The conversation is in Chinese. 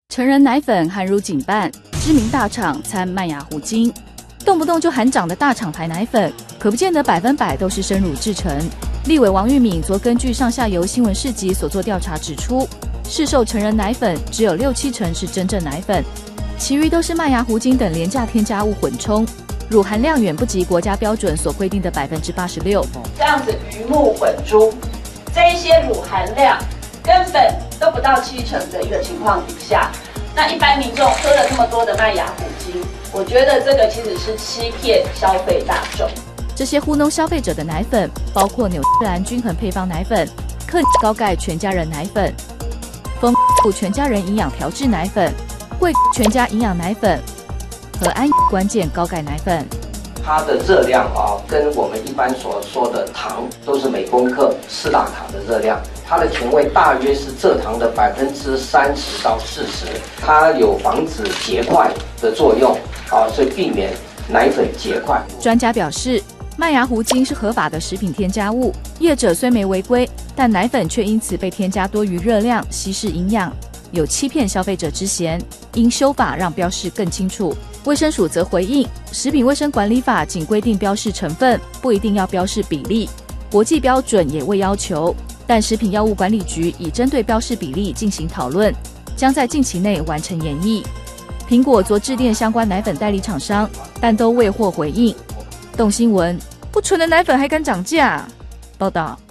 成人奶粉含乳减半，知名大厂参麦芽糊精，动不动就喊涨的大厂牌奶粉，可不见得100%都是生乳制成。立委王玉敏昨根据上下游新闻市集所做调查指出，市售成人奶粉只有6-7成是真正奶粉，其余都是麦芽糊精等廉价添加物混充，乳含量远不及国家标准所规定的86%。 这样子鱼目混珠，这一些乳含量根本都不到7成的一个情况底下，那一般民众喝了那么多的麦芽糊精，我觉得这个其实是欺骗消费大众。 这些糊弄消费者的奶粉，包括纽西兰均衡配方奶粉、克高钙全家人奶粉、丰全家人营养调制奶粉、贵全家营养奶粉和安关键高钙奶粉。 它的热量跟我们一般所说的糖都是每公克4大卡的热量，它的甜味大约是蔗糖的30%到40%，它有防止结块的作用所以避免奶粉结块。 专家表示，麦芽糊精是合法的食品添加物，业者虽没违规，但奶粉却因此被添加多余热量，稀释营养，有欺骗消费者之嫌，应修法让标示更清楚。卫生署则回应，食品卫生管理法仅规定标示成分，不一定要标示比例，国际标准也未要求，但食品药物管理局已针对标示比例进行讨论，将在近期内完成研议。苹果昨致电相关奶粉代理厂商，但都未获回应。动新闻，不纯的奶粉还敢涨价？报道。